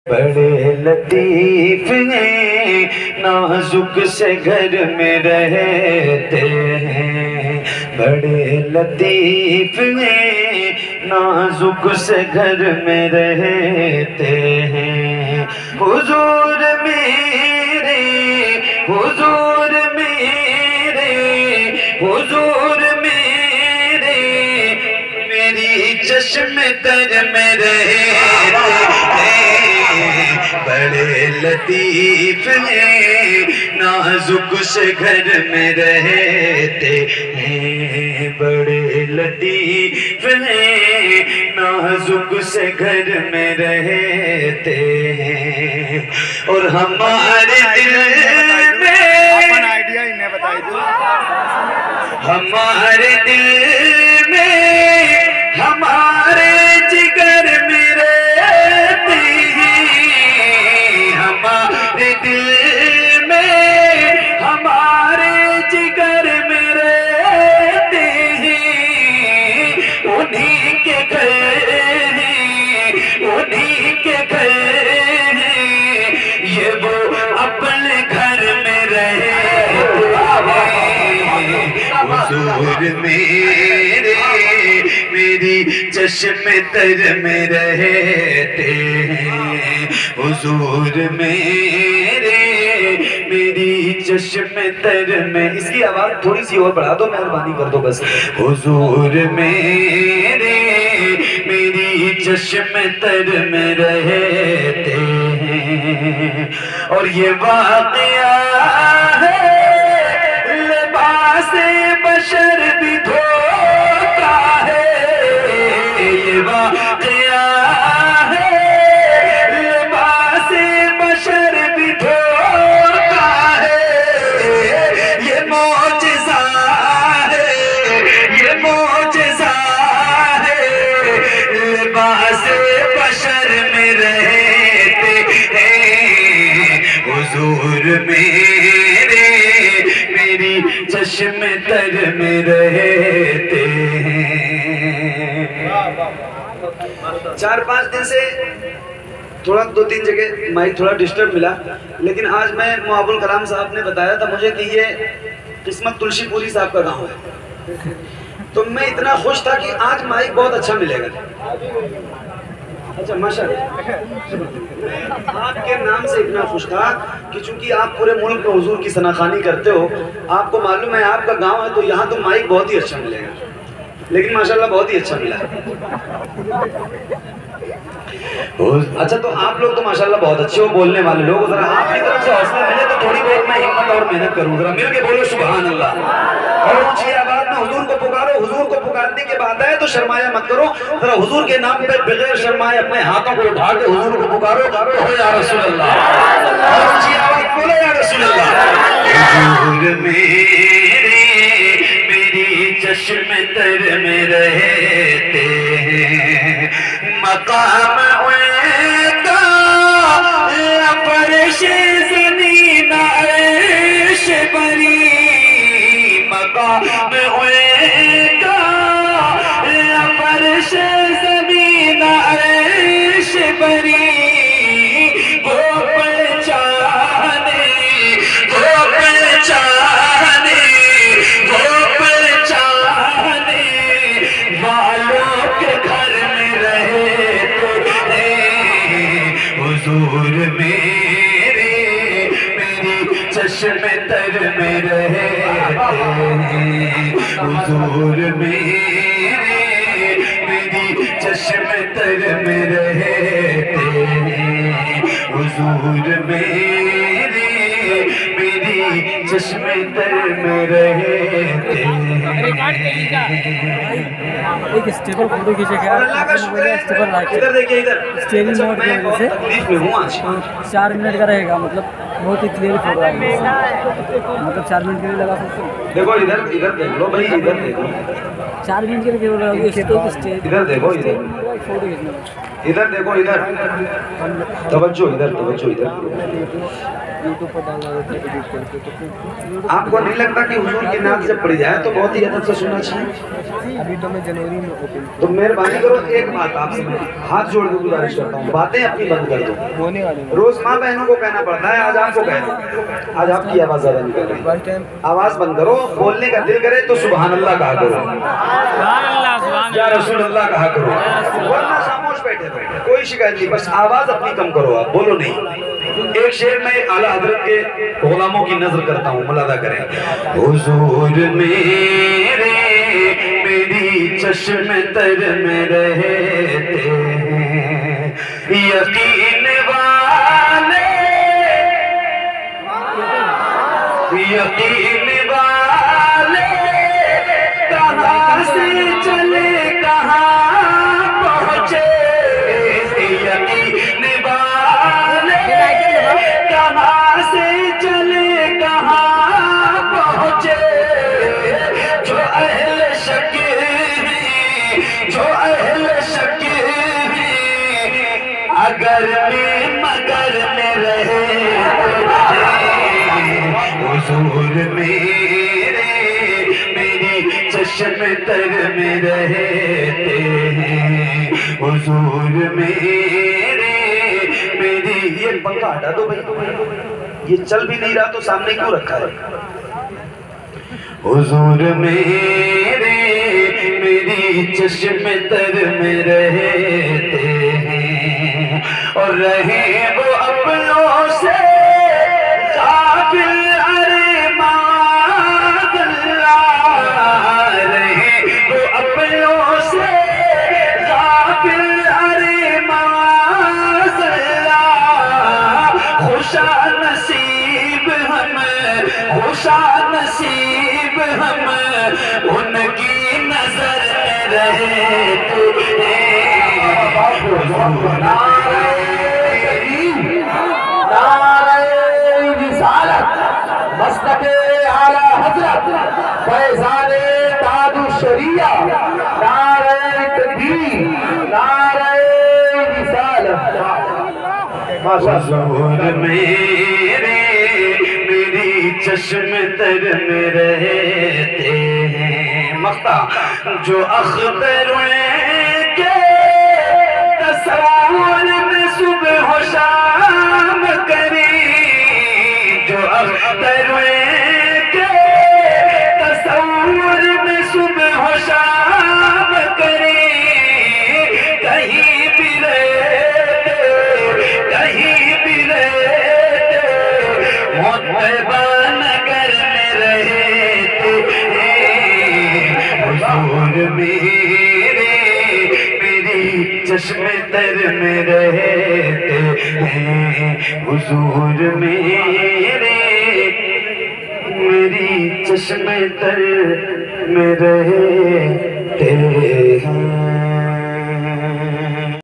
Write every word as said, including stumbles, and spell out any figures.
बड़े लतीफ हैं, नाजुक से घर में रहते हैं। बड़े लतीफ हैं, नाजुक से घर में रहते हैं। हुजूर मेरे, हुजूर मेरे, हुजूर मेरे, मेरी चश्मे तर में रहते हैं। बड़े लतीफ हैं, नाजुक से घर में रहते हैं। बड़े लतीफ हैं, नाजुक से घर में रहते हैं। और हमारे दिल में आइडिया इन्हें बताई दो, हमारे दिल में, हमारे जिगर में रहते हैं। हमारे दिल में, हमारे जिगर में रहते हैं। उन्हीं के घर हैं, उन्हीं के घर हैं, ये वो अपने घर में रहते हैं। हुजूर मेरे, मेरी चश्मे तर में रहते हैं। हुजूर मेरे, मेरी चश्मे तर में। इसकी आवाज थोड़ी सी और बढ़ा दो, मेहरबानी कर दो बस। हुजूर मेरे, मेरी चश्मे तर में रहते हैं। और ये वाक़या है, लिबास बशर भी धोखा है। ये वाक़या है, लिबास बशर भी धोखा है। ये मौजज़ा है, ये मौजज़ा है, लिबास बशर में रहते हैं। हुजूर मेरे, मेरी चश्मे तर में रहते हैं। चार पांच दिन से थोड़ा दो तीन जगह माइक थोड़ा डिस्टर्ब मिला, लेकिन आज मैं मुआबुल कलाम साहब ने बताया था मुझे कि ये किस्मत तुलसीपुरी साहब का गांव है, तो मैं इतना खुश था कि आज माइक बहुत अच्छा मिलेगा। अच्छा माशाल्लाह, आपके नाम से इतना खुश था कि चूंकि आप पूरे मुल्क में हुजूर की सनाखानी करते हो, आपको मालूम है आपका गांव है, तो यहाँ तो माइक बहुत ही अच्छा मिलेगा। लेकिन माशाल्लाह बहुत ही अच्छा मिला। अच्छा, तो आप लोग तो माशाल्लाह बहुत अच्छे हो बोलने वाले लोग, जरा आपकी तरफ से हौसला मिले तो थोड़ी बहुत मैं हिम्मत और मेहनत करूँ। जरा मिल के बोलो सुभान अल्लाह। और ऊंची आवाज में हुजूर को पुकारो। हुजूर को पुकारने के बाद आए तो शर्माया मत करो, जरा हुजूर के नाम पे बगैर शर्माए अपने हाथों को उठा के हुजूर को पुकारो, कहो या रसूल अल्लाह। और ऊंची आवाज बोलो या रसूल अल्लाह। हुजूर मेरे, मेरी चश्मे तर में रहते हैं। मकाम उनका फर्श ज़मीन अर्श बरी। मकाम उनका फर्श ज़मीन अर्श बरी। वो पहचाने, वो पहचाने, वो पहचाने वालों के घर में रहते हैं। हुजूर मेरे, मेरी चश्मे तर में रहते हैं। हुजूर मेरे, मेरी चश्मे तर में रहते हैं। हुजूर मेरे, मेरी चश्मे तर में रहते हैं। एक स्टेबल फोटो खींचेगा, अल्लाह का शुक्र है। स्टेबल लाके इधर देखिए, इधर स्टेरिंग मोड की वजह से तकलीफ में हूँ आज। चार मिनट का रहेगा, मतलब बहुत ही क्लियर फोटो आएगा, मतलब चार मिनट के लिए लगा सकते हो। देखो इधर, इधर देख लो भाई, इधर देखो, चार मिनट के लिए केवल इधर देखो, इधर फोटो खींचना। इधर देखो, इधर तवज्जो, इधर तवज्जो, इधर। यूट्यूब पर डालना होता है एडिट करके, तो फिर आपको नहीं लगता कि हुजूर की नात जब पड़ी जाए तो बहुत ही अदब से सुनना चाहिए? अभी तो मैं जनवरी में ओपन तो मेहरबानी करो, एक बात आपसे मैं हाथ जोड़ के गुजारिश करता हूँ, बातें अपनी बंद कर दो। होने वाले हैं। रोज माँ बहनों को कहना पड़ता है, आज आपको कह दो, आज आपकी आवाज ज्यादा निकल रही है, फर्स्ट टाइम आवाज बंद करो। बोलने का दिल करे तो सुभान अल्लाह कहा करो, या रसूल अल्लाह कहा करो, वरना खामोश बैठे बैठे कोई शिकायत नहीं, बस आवाज अपनी कम करो, आप बोलो नहीं। एक शेर में आला हजरत के गुलामों की नजर करता हूँ, मुलादा करें। हुजूर मेरे मेरी चश्मे तर में रहते हैं, यकीन वाले यकीन वाले कहाँ से चले कहाँ पहुँचे, यकीन वाले कहाँ से चले कहाँ पहुँचे, जो अहले शक हैं, जो अहले शक हैं, अगर में मगर में रहे हुजूर मेरे मेरी चश्मे तर में रहते हैं, हुजूर मेरे मेरी। ये पंखा हटा दो भाई, ये चल भी नहीं रहा तो सामने क्यों रखा है? हुजूर मेरे मेरी चश्मे तर में रहते हैं, और रहे वो अपनों से काफिल, अरे माज़अल्लाह, रहे वो अपनों से काफिल, अरे माज़अल्लाह, खुशा नसीब हम, खुशा नसीब हम, उनकी नजर में रहते मस्तके आला हजरत फैज़ाने तादु शरिया, नारे तकबीर, नारे रिसालत। हुजूर मेरे मेरी चश्मे तर में रहते हैं, मख्ता जो अख्तर के तस्वुर में सुबह हो शाम करी, जो अख्तर के तस्वुर में सुबह हो शाम करी, कहीं भी रहते कहीं भी रहते मुत्तबा नगर में रहते हैं, हुजूर मेरे मेरी चश्मे तर में रहते हैं, हुजूर मेरे मेरी चश्मे तर में रहते